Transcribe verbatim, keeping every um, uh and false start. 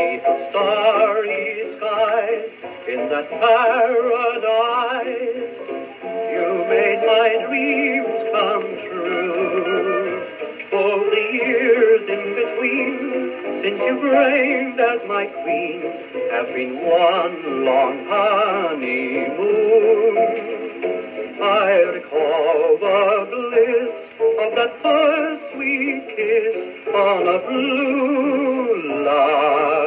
beneath the starry skies, in that paradise, you made my dreams come true. For the years in between, since you've reigned as my queen, have been one long honeymoon. I recall the bliss of that first sweet kiss on a blue line.